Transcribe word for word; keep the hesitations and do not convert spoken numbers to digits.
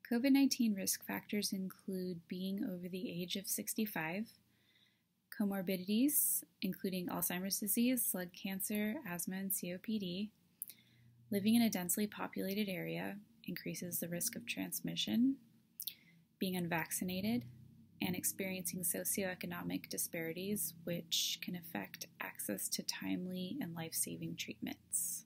COVID nineteen risk factors include being over the age of sixty-five, comorbidities, including Alzheimer's disease, blood cancer, asthma, and C O P D. Living in a densely populated area increases the risk of transmission, being unvaccinated, and experiencing socioeconomic disparities, which can affect access to timely and life-saving treatments.